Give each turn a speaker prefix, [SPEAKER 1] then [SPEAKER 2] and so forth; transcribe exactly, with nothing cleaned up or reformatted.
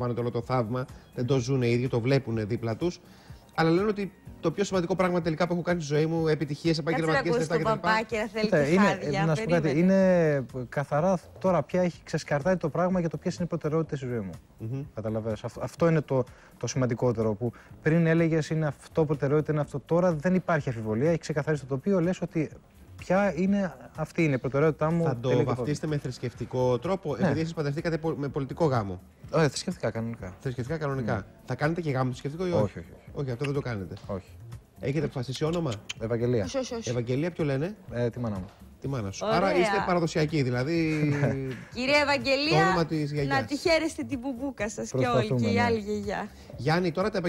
[SPEAKER 1] το όλο το θαύμα, δεν το ζουν οι ίδιοι, το βλέπουν δίπλα τους. Αλλά λένε ότι το πιο σημαντικό πράγμα τελικά που έχω κάνει στη ζωή μου, επιτυχίες επαγγελματικές λεφτά κτλ.
[SPEAKER 2] Παπάκι, να θέλει και χάδια.
[SPEAKER 3] Να σου πω κάτι, είναι καθαρά τώρα πια έχει ξεσκαρτάει το πράγμα για το ποιες είναι οι προτεραιότητες στη ζωή μου. Mm-hmm. Καταλαβαίνεις. Αυτό, αυτό είναι το, το σημαντικότερο. Που πριν έλεγες είναι αυτό προτεραιότητα, είναι αυτό. Τώρα δεν υπάρχει αμφιβολία, έχει ξεκαθαρίσει το τοπίο, λες ότι πια είναι αυτή είναι η προτεραιότητά μου.
[SPEAKER 1] Θα το βαφτίσετε με θρησκευτικό τρόπο, ναι. Επειδή εσείς παντρευτήκατε με πολιτικό γάμο.
[SPEAKER 3] Όχι, θρησκευτικά κανονικά.
[SPEAKER 1] Θρησκευτικά κανονικά. Mm. Θα κάνετε και γάμο θρησκευτικό ή όχι?
[SPEAKER 3] Όχι, όχι, όχι.
[SPEAKER 1] Όχι, αυτό δεν το κάνετε.
[SPEAKER 3] Όχι.
[SPEAKER 1] Έχετε αποφασίσει όνομα?
[SPEAKER 3] Ευαγγελία.
[SPEAKER 2] Όχι, όχι, όχι.
[SPEAKER 1] Ευαγγελία, ποιο λένε?
[SPEAKER 3] Ε, τη μάνα μου.
[SPEAKER 1] Τη μάνα σου.
[SPEAKER 2] Ωραία.
[SPEAKER 1] Άρα είστε παραδοσιακοί, δηλαδή.
[SPEAKER 2] Κυρία Ευαγγελία, να τη χαίρεστε την μπουμπούκα σας και όλοι και η άλλη γιαγιά.
[SPEAKER 1] Γιάννη, τώρα τα